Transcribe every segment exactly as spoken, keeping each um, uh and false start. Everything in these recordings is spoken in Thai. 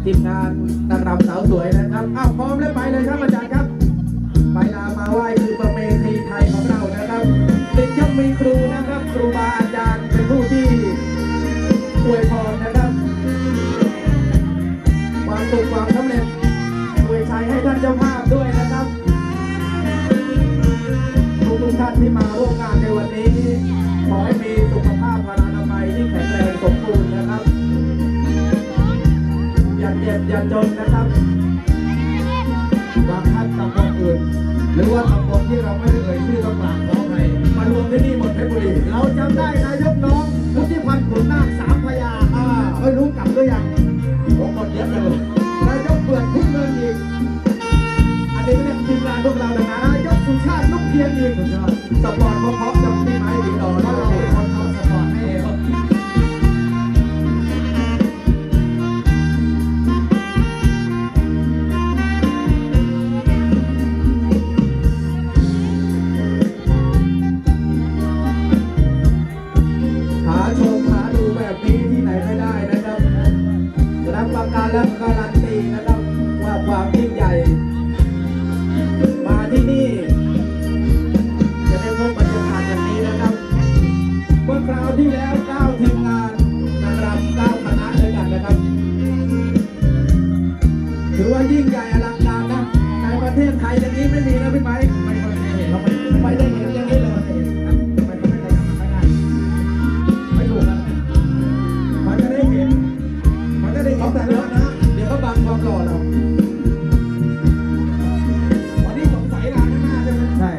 ทีมงานนางรำสาวสวยนะครับอ้าวพร้อมแล้วไปเลยครับอาจารย์ครับไปลามาไหว้คือประเพณีไทยของเรานะครับเด็กย่อมมีครูนะครับครูบาอาจารย์เป็นผู้ที่อวยพรนะครับความสุขความสำเร็จอวยชัยให้ท่านเจ้าภาพด้วยนะครับทุกท่านที่มาร่วมงานในวันนี้ขอให้มีสุขภาพพลานามัยที่แข็งแรงสมบูรณ์นะครับอย่าเจ็บอย่าจนนะครับบางท่านตำบลอื่นหรือว่าตำบลที่เราไม่ได้เอ่ยชื่อต้องกราบขออภัยมารวมที่นี่หมดเพชรบุรีเราจำได้นายกน้องวุฒิพันธ์ขุนนาคสามพยาอ่าไม่รู้กลับหรือยังผมหมดเยอะจังเลยนายกเปิดทุ่งเงินอีกอันนี้เป็นทีมงานพวกเราดังนั้นนายกสุชาติลูกเพียงอีกสปอร์ตเพราะๆจะมีไม้ดีต่อแล้วเราคนทำสปอร์ตให้เองและการันตีนะครับว่าความยิ่งใหญ่มาที่นี่จะได้พบบรรยากาศอย่างนี้นะครับเมื่อคราวที่แล้วเก้าทีมงานนางรำเก้าคณะด้วยกันนะครับถือว่ายิ่งใหญ่อลังการนะในประเทศไทยอย่างนี้ไม่มีนะพี่ไม้ไม่เคยเห็นเราไม่ไม่ได้เห็นอย่างนี้เลยไม่ไม่ได้ไม่ได้ไม่ถูกนะมันจะได้เห็นมันจะได้เห็นแต่เยอะนะก็บังความหล่อเราวันนี้สงสัยร้านหน้าใช่ไหมใช่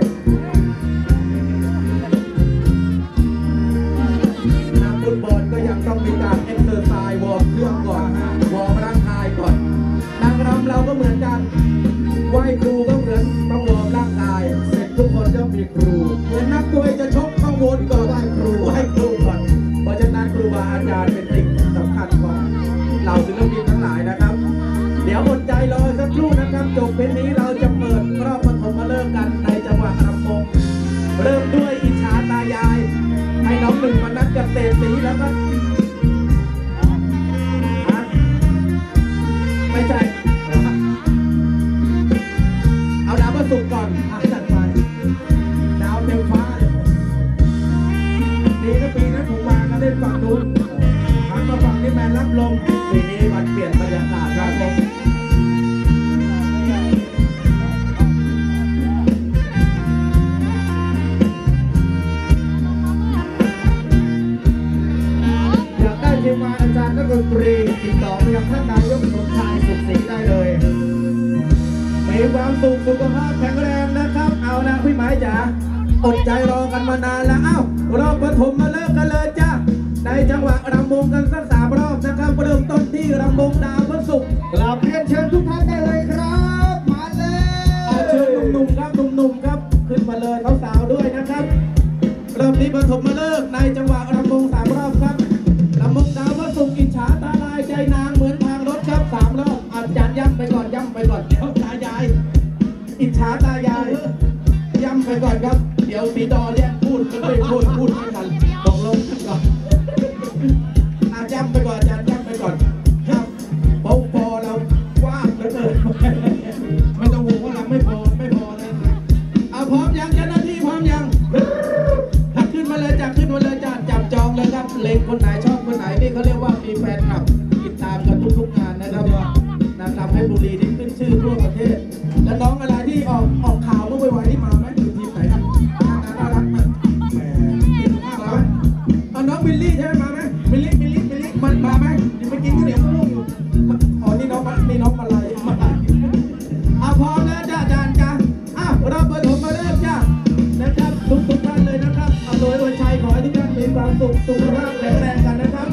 นักฟุตบอลก็ยังต้องมีการเอ็กเซอร์ไซส์วอร์มเครื่องก่อนวอร์มร่างกายก่อนนางรำเราก็เหมือนกันไหว้ครูก็เหมือนต้องวอร์มร่างกายเสร็จทุกคนต้องมีครูเหมือนนักมวยจะชกต้องวนก่อนไหว้ครูไหว้ครูก่อนเพราะฉะนั้นครูบาอาจารย์เป็นสิ่งสำคัญของเราศิลปินทั้งหลายนะครับเดี๋ยวอดใจรอสักครู่นะครับจบเป็นนี้เราจะเปิดรอบปฐมฤกษ์กันในจังหวะรำวงเริ่มด้วยอิจฉาตายายให้น้องหนึ่งมานัดกับเศรษฐีแล้วก็ไม่ใช่เอาดาวมาสุกก่อนจัดไปดาวเต็มฟ้าเลยดีนะปีนั้นผมมาก็เล่นฝั่งนู้นหันมาฝั่งนี้แมนรับลมปีนี้มันเปลี่ยนบรรยากาศครับผมอยากได้ทีมงานอาจารย์นักดนตรีติดต่อไปยังท่านนายกสมชายสุขศรีได้เลยมีความสุขสุขภาพแข็งแรงนะครับเอานะพี่หมายจ๋าอดใจรอกันมานานแล้วเอ้ารอบปฐมมาเลิกกันเลยจ้าในจังหวะรำวงกันสักสามรอบนะครับเริ่มต้นที่รำวงดาวพระศุกร์กราบเรียนเชิญทุกท่านได้เลยครับมาเลยเชิญหนุ่มๆครับหนุ่มๆครับขึ้นมาเลยเขาสาวด้วยนะครับเริ่มที่ปฐมมาเลิกในจังหวะรำวงสามรอบครับรำวงดาวพระศุกร์อิจฉาตาลายใจนางเหมือนทางรถครับสามรอบอาจารย์ย้ำไปก่อนย้ำไปก่อนเดี๋ยวตายายอิจฉาตายายย้ำไปก่อนครับเดี๋ยวสีดอเรียกพูดกันไปพูดพูดไม่ทันตกลงกันก่อนอาจารย์ไปก่อนอาจารย์ย้ำไปก่อนครับพอพอเรากว้างเหลือเกินไม่ต้องห่วงว่าเราไม่พอไม่พอเลยเอาพร้อมยังเจ้าหน้าที่พร้อมยังหักขึ้นมาเลยจับขึ้นมาเลยจับจับจองเลยครับเล็งคนไหนชอบคนไหนนี่เขาเรียกว่ามีแฟนคลับติดตามกันทุกๆงานนะครับนางรำเพชรบุรีนี่ขึ้นชื่อทั่วประเทศแล้วน้องอะไรที่ออกออกข่าวเมื่อวันที่มาไหมอยู่ทีมไหนครับน่ารักมากแหมทีมข้าวไหมเอาน้องบิลลี่ใช่ไหมมาไหมบิลลี่บิลลี่บิลลี่มันมาไหมยังไม่กินข้าวเหนียวมะม่วงอยู่อ๋อนี่น้องนี่น้องมาลัยมาลัยเอาพร้อมแล้วจ้าอาจารย์จ้าอ้าวเราเปิดผมมาเริ่มจ้านะครับทุกทุกท่านเลยนะครับเอาโดยวันชัยขอให้ทุกท่านมีความสุขสุขภาพแข็งแรงกันนะครับ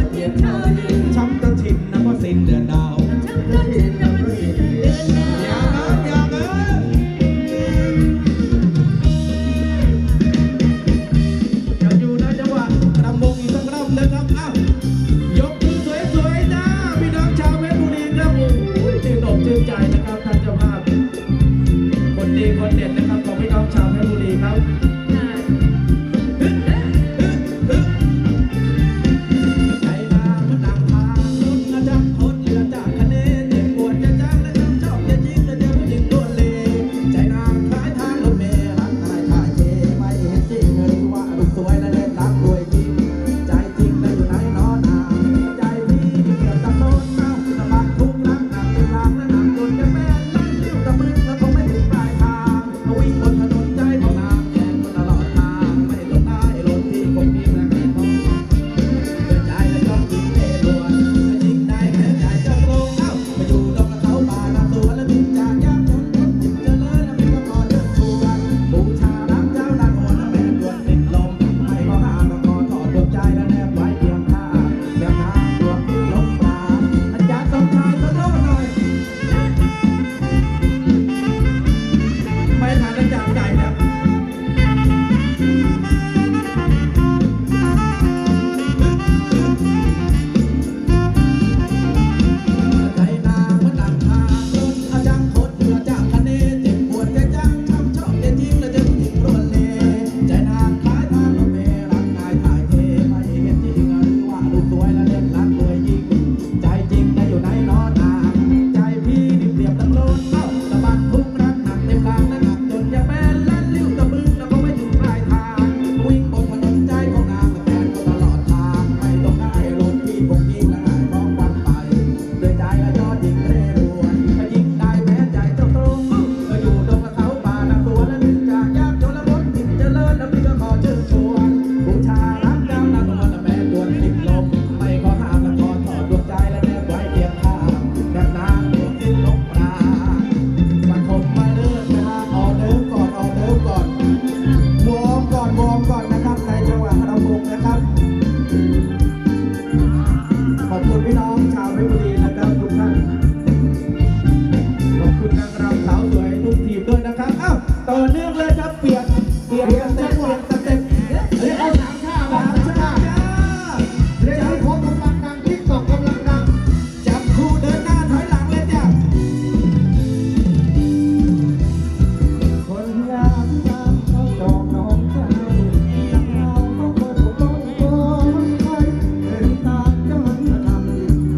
เพียงเท่านี้ช้ำกระชินนะก็สิ้นเดือนดาวช้ำกระชินนะก็สิ้นเดือนดาวอย่าเอิ้นอย่าเอิ้นอย่าอยู่นะจังหวะรำวงอีกสักรอบนะครับอ้าวยกมือสวยๆนะพี่น้องชาวเพชรบุรีครับโอ้ยชื่นอกชื่นใจนะครับท่านเจ้าภาพคนดีคนเด่นนะครับของพี่น้องชาวเพชรบุรีครับเ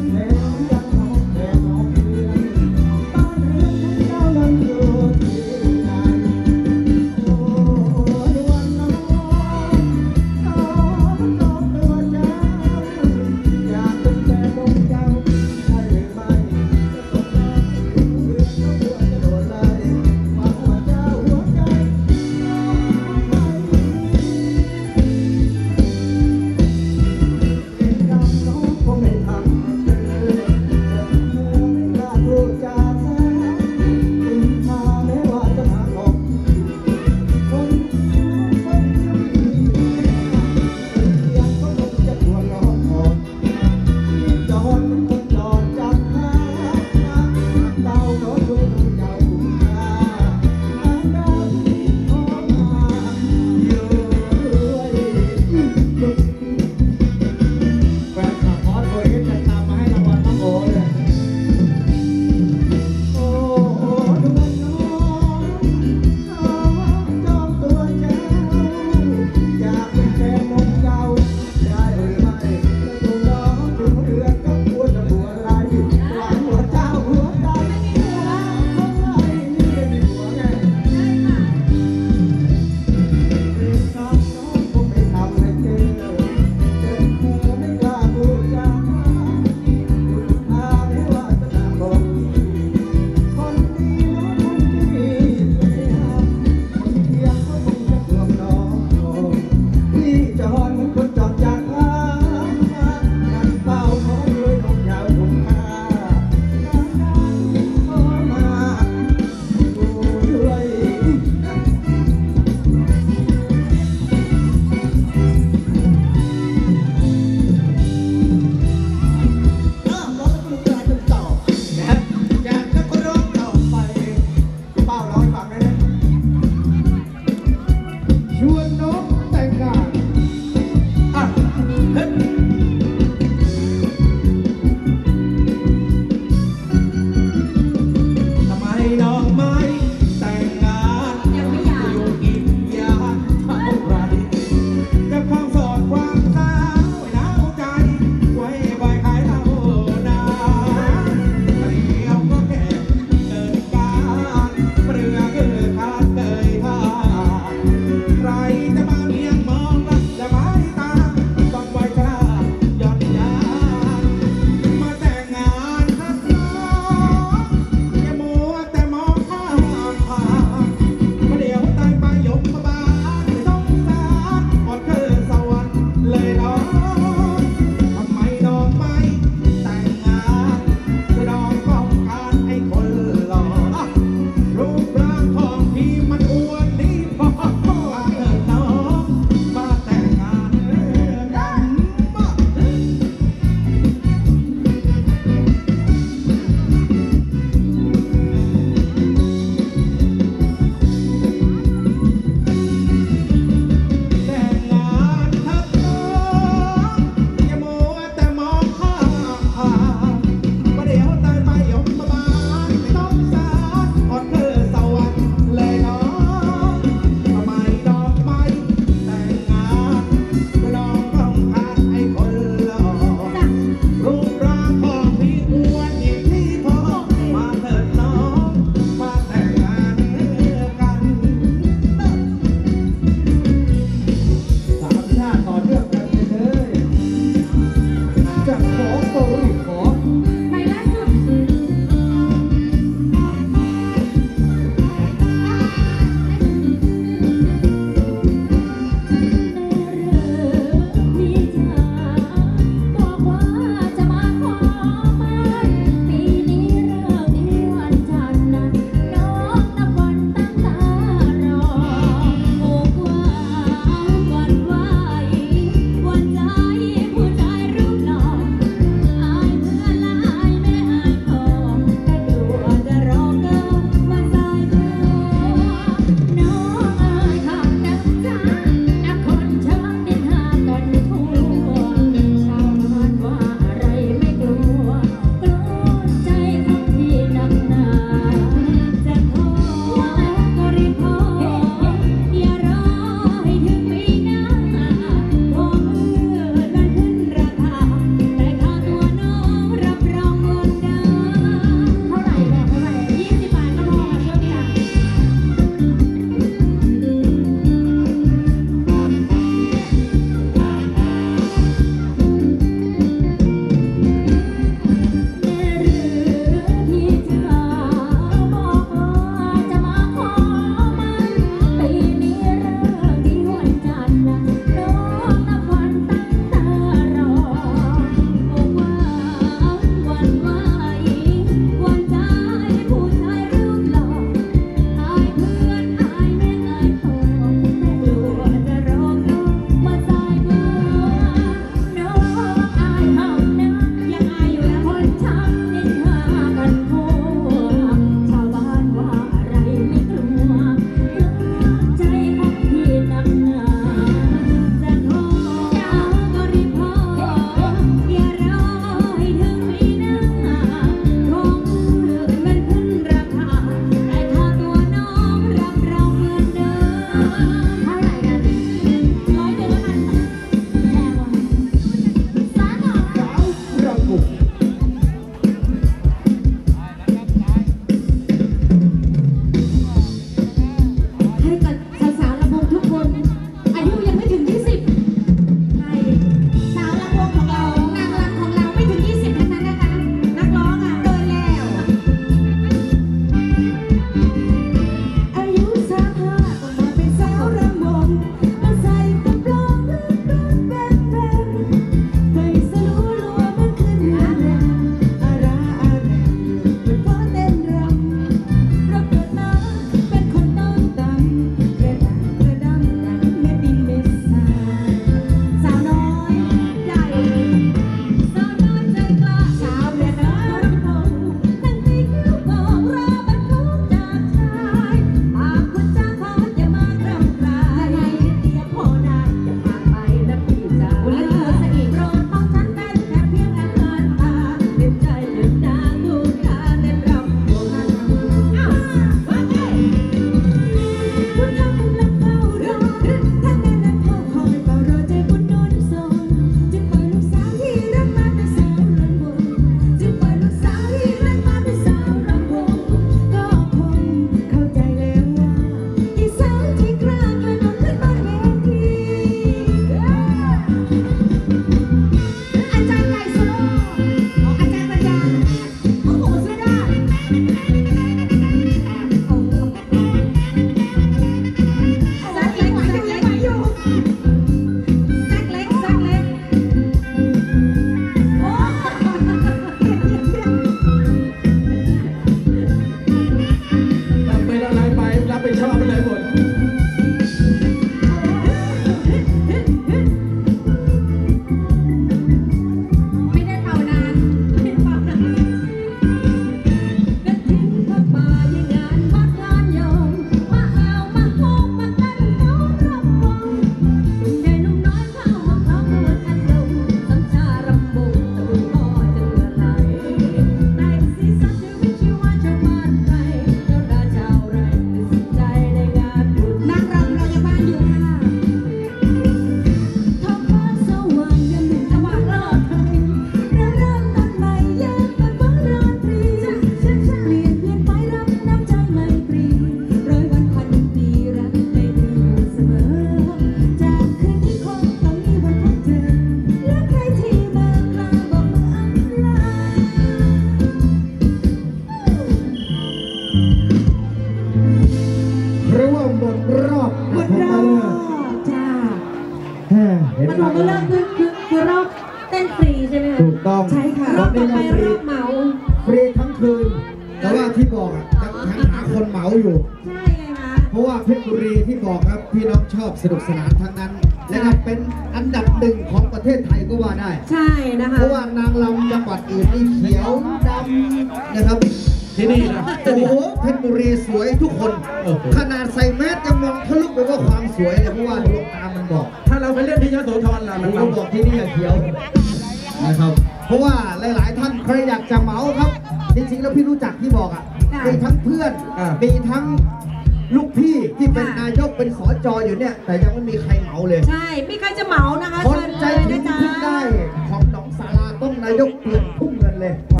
ที่บอกอะยังหาคนเหมาอยู่ใช่ไงคะเพราะว่าเพชรบุรีที่บอกครับพี่น้องชอบสนุกสนานทั้งนั้นนะครับเป็นอันดับหนึ่งของประเทศไทยก็ว่าได้ใช่นะคะเพราะว่านางรำจังหวัดอื่นนี่เขียวดำนะครับที่นี่นะโอ้โหเพชรบุรีสวยทุกคนโอ้โหขนาดใส่แมสยังมองทะลุไปว่าความสวยเลยเพราะว่าดวงตามันบอกถ้าเราไปเล่นที่ยโสธรล่ะผนะมคก็รับบอกที่นี่อย่าเขียวนะครับ เพราะว่าหลาย ๆ ท่านใครอยากจะเหมาครับ จริง ๆ แล้วพี่รู้จักที่บอกอ่ะค่ะมีทั้งเพื่อนอ่ามีมีทั้งลูกพี่ที่เป็นค่ะนายกเป็นสจอยู่เนี่ย แต่ยังไม่มีใครเหมาเลยใช่ มีใครจะเหมานะคะคนเชิญใจเลยถึนะงจ๊ะที่ได้ของหนองสาราต้องนายกเปลี่ยนทุ่งเงินเลย